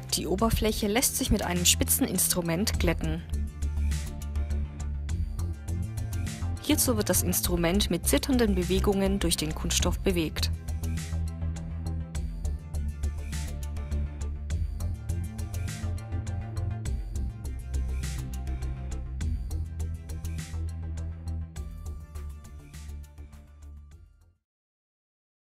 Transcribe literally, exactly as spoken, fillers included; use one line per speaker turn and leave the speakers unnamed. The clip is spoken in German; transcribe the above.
Die Oberfläche lässt sich mit einem spitzen Instrument glätten. Hierzu wird das Instrument mit zitternden Bewegungen durch den Kunststoff bewegt.